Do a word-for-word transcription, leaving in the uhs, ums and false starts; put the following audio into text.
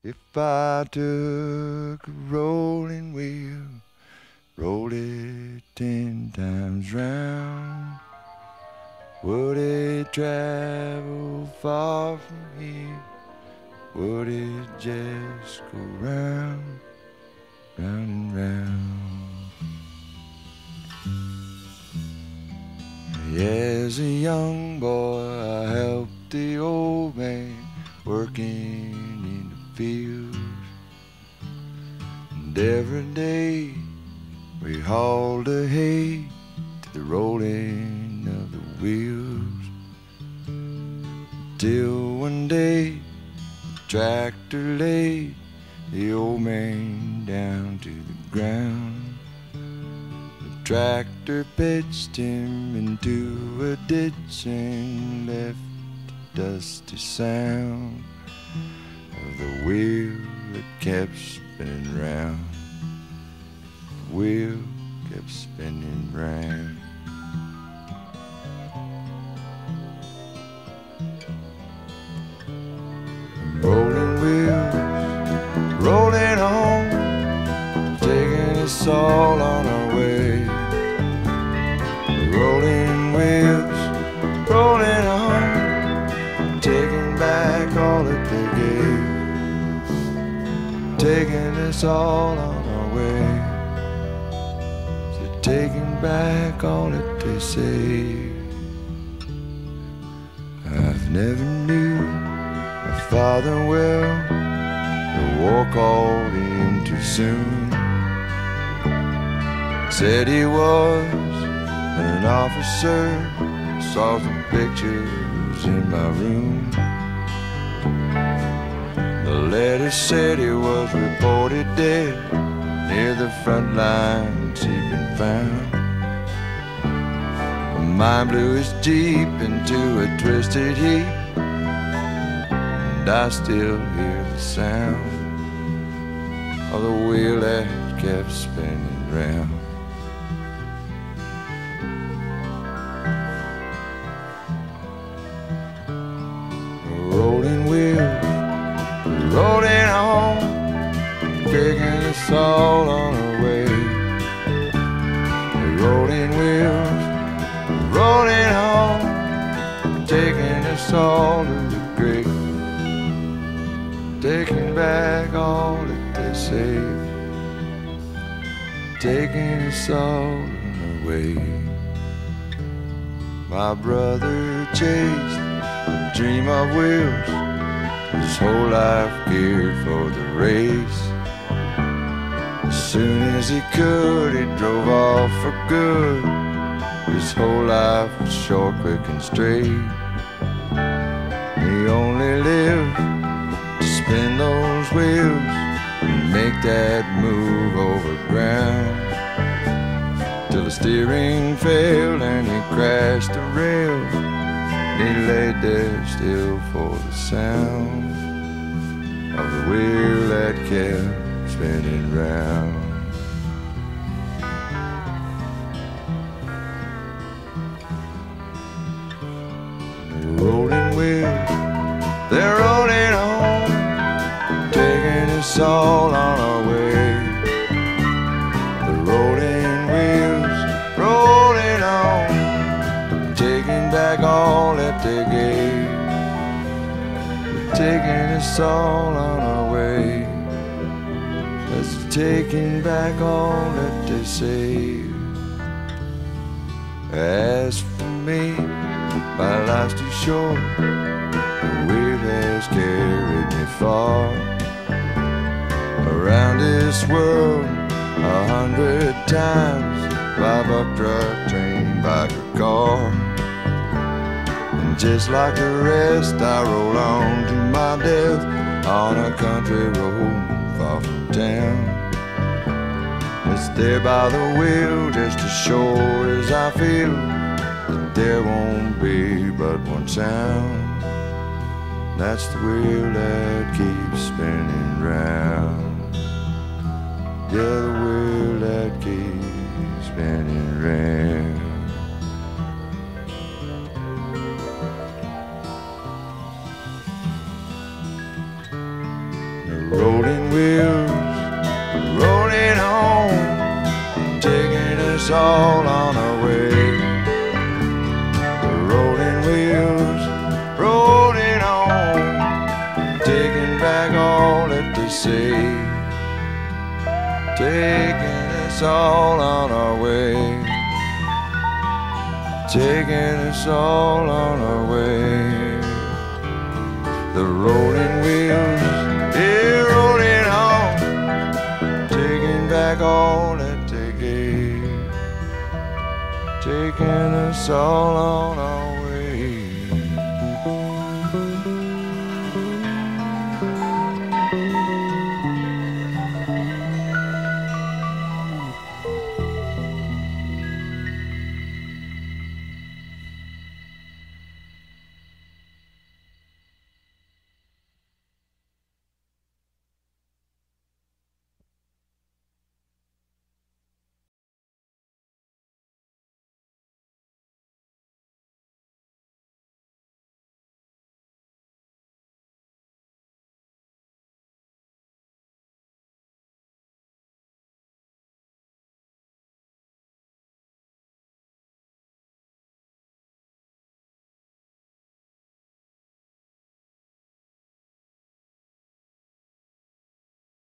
If I took a rolling wheel, rolled it ten times round, would it travel far from here? Would it just go round, round and round? As a young boy, I helped the old man working in the fields, and every day we hauled the hay to the rolling of the wheels, till one day the tractor laid the old man down to the ground. The tractor pitched him into a ditch and left a dusty sound of the wheel that kept spinning round. The wheel kept spinning round. Rolling wheels, rolling on, taking us all on our way. Rolling wheels, rolling on, taking back all that they gave, taking us all on our way. So taking back all that they saved. I've never knew my father well, the war called him too soon. Said he was an officer, saw some pictures in my room. The letter said he was reported dead near the front lines he'd been found. Mine blew his Jeep into a twisted heap, and I still hear the sound of the wheel that kept spinning round. Rolling wheels, rolling on, taking us all on our way. Rolling wheels, rolling on, taking us all to the grave, taking back all that they saved, taking us all on our way. My brother chased a dream of wheels, his whole life geared for the race. As soon as he could, he drove off for good. His whole life was short, quick and straight. He only lived to spin those wheels and make that move over ground, till the steering failed and he crashed the rail. He laid there still for the sound of the wheel that kept spinning round. The rolling wheels, they're rolling on, taking us all on our way. The rolling wheels, rolling on, taking back all that they gave, taking us all on our way. That's taking back all that they saved. As for me, my life's too short, the wheel has carried me far, around this world a hundred times, by buck truck, train, bike or car. And just like the rest, I roll on to my death on a country road far from town. It's there by the wheel, just as sure as I feel that there won't be but one sound. That's the wheel that keeps spinning round. Yeah, the wheel that keeps spinning round. The wheels rolling on, taking us all on our way. The rolling wheels rolling on, taking back all that they say, taking us all on our way, taking us all on our way. The rolling wheels, they're rolling on, taking back all that they gave, taking us all on our way.